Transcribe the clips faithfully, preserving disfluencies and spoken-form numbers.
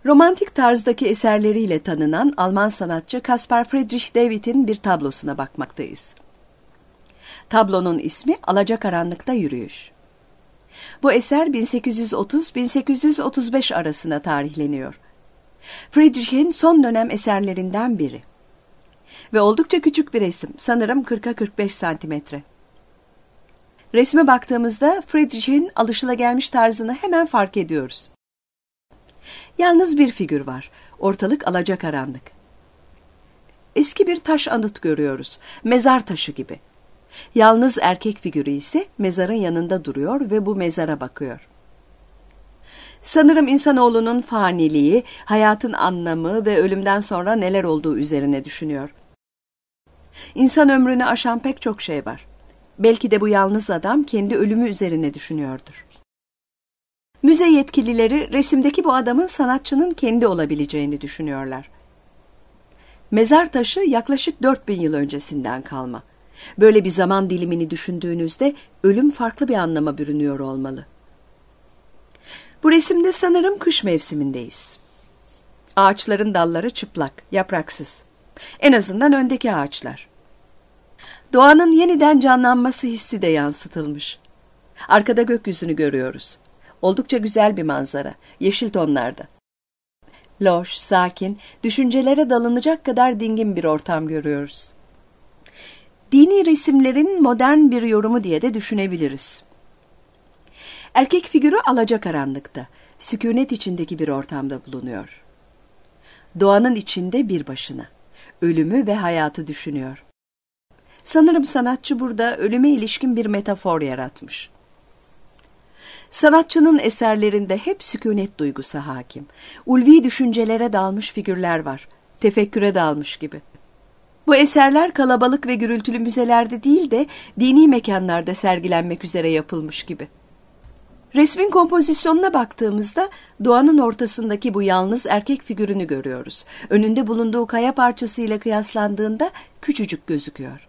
Romantik tarzdaki eserleriyle tanınan Alman sanatçı Caspar Friedrich David'in bir tablosuna bakmaktayız. Tablonun ismi Alacakaranlıkta Yürüyüş. Bu eser bin sekiz yüz otuz bin sekiz yüz otuz beş arasında tarihleniyor. Friedrich'in son dönem eserlerinden biri. Ve oldukça küçük bir resim, sanırım kırka kırk beş santimetre. Resme baktığımızda Friedrich'in alışılagelmiş tarzını hemen fark ediyoruz. Yalnız bir figür var, ortalık alacakaranlık. Eski bir taş anıt görüyoruz, mezar taşı gibi. Yalnız erkek figürü ise mezarın yanında duruyor ve bu mezara bakıyor. Sanırım insanoğlunun faniliği, hayatın anlamı ve ölümden sonra neler olduğu üzerine düşünüyor. İnsan ömrünü aşan pek çok şey var. Belki de bu yalnız adam kendi ölümü üzerine düşünüyordur. Müze yetkilileri resimdeki bu adamın sanatçının kendi olabileceğini düşünüyorlar. Mezar taşı yaklaşık dört bin yıl öncesinden kalma. Böyle bir zaman dilimini düşündüğünüzde ölüm farklı bir anlama bürünüyor olmalı. Bu resimde sanırım kış mevsimindeyiz. Ağaçların dalları çıplak, yapraksız. En azından öndeki ağaçlar. Doğanın yeniden canlanması hissi de yansıtılmış. Arkada gökyüzünü görüyoruz. Oldukça güzel bir manzara, yeşil tonlarda. Loş, sakin, düşüncelere dalınacak kadar dingin bir ortam görüyoruz. Dini resimlerin modern bir yorumu diye de düşünebiliriz. Erkek figürü alacakaranlıkta, sükûnet içindeki bir ortamda bulunuyor. Doğanın içinde bir başına, ölümü ve hayatı düşünüyor. Sanırım sanatçı burada ölüme ilişkin bir metafor yaratmış. Sanatçının eserlerinde hep sükûnet duygusu hakim. Ulvi düşüncelere dalmış figürler var, tefekküre dalmış gibi. Bu eserler kalabalık ve gürültülü müzelerde değil de dini mekanlarda sergilenmek üzere yapılmış gibi. Resmin kompozisyonuna baktığımızda doğanın ortasındaki bu yalnız erkek figürünü görüyoruz. Önünde bulunduğu kaya parçasıyla kıyaslandığında küçücük gözüküyor.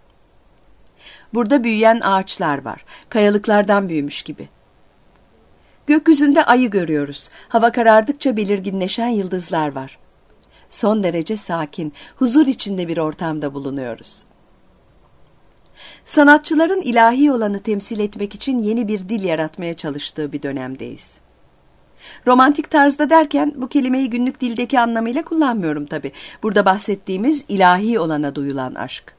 Burada büyüyen ağaçlar var, kayalıklardan büyümüş gibi. Gökyüzünde ayı görüyoruz, hava karardıkça belirginleşen yıldızlar var. Son derece sakin, huzur içinde bir ortamda bulunuyoruz. Sanatçıların ilahi olanı temsil etmek için yeni bir dil yaratmaya çalıştığı bir dönemdeyiz. Romantik tarzda derken bu kelimeyi günlük dildeki anlamıyla kullanmıyorum tabii. Burada bahsettiğimiz ilahi olana duyulan aşk.